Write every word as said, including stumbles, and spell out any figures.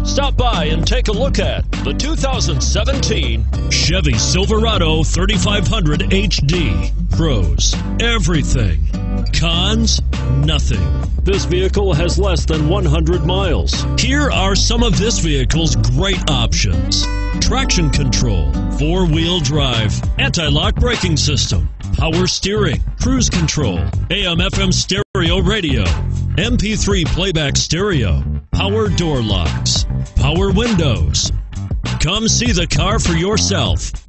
Stop by and take a look at the two thousand seventeen Chevy Silverado thirty-five hundred H D. Pros, everything. Cons, nothing. This vehicle has less than one hundred miles. Here are some of this vehicle's great options: traction control, four-wheel drive, anti-lock braking system, power steering, cruise control, A M F M stereo radio, M P three playback stereo, power door locks, power windows. Come see the car for yourself.